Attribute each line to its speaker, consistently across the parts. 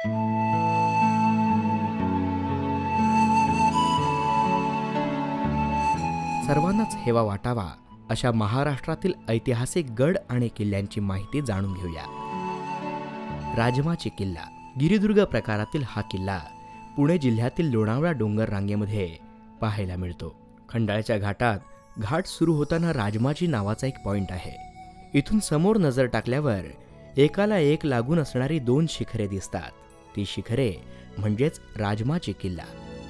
Speaker 1: सर्वांनाच हेवा वाटावा अशा महाराष्ट्रातील ऐतिहासिक गड आणि किल्ल्यांची माहिती जाणून घेऊया। राजमाची किल्ला गिरिदुर्ग प्रकारातील हा किल्ला पुणे जिल्ह्यातील लोणावळा डोंगर रांगेमध्ये पाहायला मिळतो। खंडाळ्याच्या घाटात घाट सुरू होताना राजमाची नावाचा एक पॉइंट आहे। इथून समोर नजर टाकल्यावर एकाला एक लागून असणारी 2 शिखरे दिसतात। ती शिखरे म्हणजेच राजमाची किल्ला।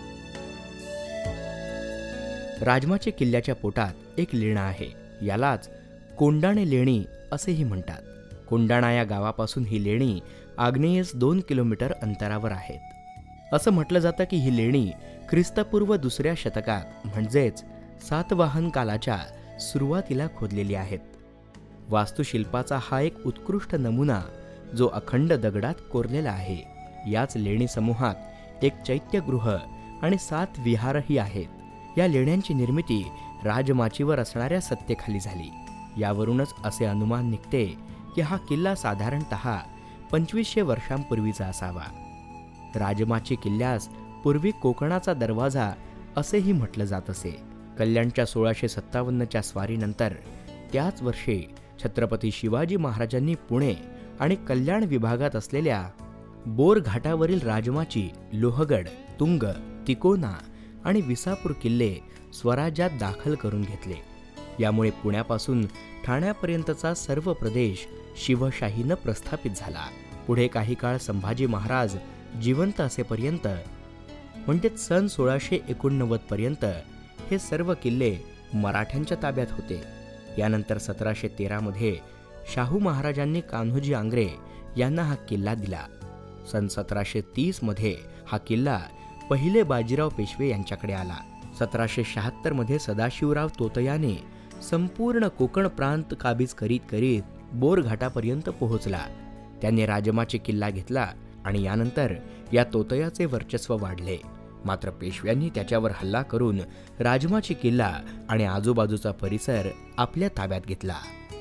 Speaker 1: राजमाची किल्ल्याच्या पोटात एक लेणं आहे, यालाच कोंडाणे लेणी असेही म्हणतात। कोंडाणा या गावापासून ही लेणी आग्नेयेस 2 किलोमीटर अंतरावर आहेत। असं म्हटलं जातं की ही लेणी ख्रिस्तपूर्व 2ऱ्या शतकात म्हणजेच सातवाहन कालाच्या सुरुवातीला खोदलेली आहेत। वास्तुशिल्पाचा हा एक उत्कृष्ट नमुना जो अखंड दगडात कोरलेला आहे। याच लेणी समूहात एक चैत्यगृह आणि 7 विहारही आहेत। या लेण्यांची निर्मिती राजमाचीवर असणाऱ्या सत्तेखाली झाली। यावरूनच असे अनुमान निघते की हा किल्ला साधारणतः 2500 वर्षांपूर्वीचा असावा। राजमाची किल्ल्यास पूर्वी कोकणाचा दरवाजा असेही म्हटलं जात असे। कल्याणच्या 1657च्या स्वारीनंतर त्याच वर्षी छत्रपती शिवाजी महाराजांनी पुणे आणि कल्याण विभागात असलेल्या बोर घाटावरील राजमाची, लोहगड, तुंग, तिकोना आणि विसापूर किल्ले स्वराज्यात दाखल करून घेतले। यामुळे पुण्यापासून ठाण्यापर्यंतचा सर्व प्रदेश शिवशाहीनं प्रस्थापित झाला। पुढे काही काळ संभाजी महाराज जिवंत असेपर्यंत म्हणजेच सन 1689 पर्यंत हे सर्व किल्ले मराठ्यांच्या ताब्यात होते। यानंतर 1713 मध्ये शाहू महाराजांनी कान्होजी आंग्रे यांना हा किल्ला दिला। सन 1730 मध्ये हा किल्ला पहिले बाजीराव पेशवे यांच्याकडे आला। 1776 मध्ये सदाशिवराव तोतयाने संपूर्ण कोकण प्रांत काबीज करीत करीत बोर घाटापर्यंत पोहोचला। त्याने राजमाची किल्ला घेतला आणि यानंतर या तोतयाचे वर्चस्व वाढले। मात्र पेशव्यांनी त्याच्यावर हल्ला करून राजमाची किल्ला आणि आजूबाजूचा परिसर आपल्या ताब्यात घेतला।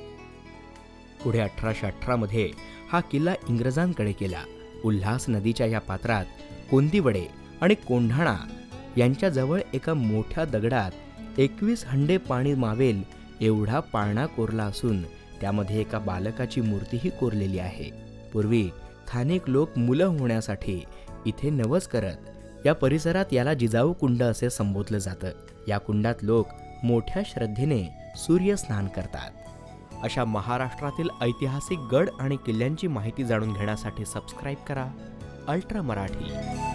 Speaker 1: पुढे 1818 मध्ये हा किल्ला इंग्रजांकडे गेला। उल्हास नदीच्या या पात्रात कोंदिवडे आणि कोंढाणा यांच्याजवळ एका मोठ्या दगडात 21 हंडे पाणी मावेल एवढा पाळणा कोरला असून त्यामध्ये एका बालकाची मूर्तीही कोरलेली आहे। पूर्वी स्थानिक लोक मुलं होण्यासाठी इथे नवस करत। या परिसरात याला जिजाऊ कुंड असे संबोधलं जातं। या कुंडात लोक मोठ्या श्रद्धेने सूर्य स्नान करतात। अशा महाराष्ट्रातील ऐतिहासिक गड आणि किल्ल्यांची माहिती जाणून घेण्यासाठी सबस्क्राईब करा अल्ट्रा मराठी।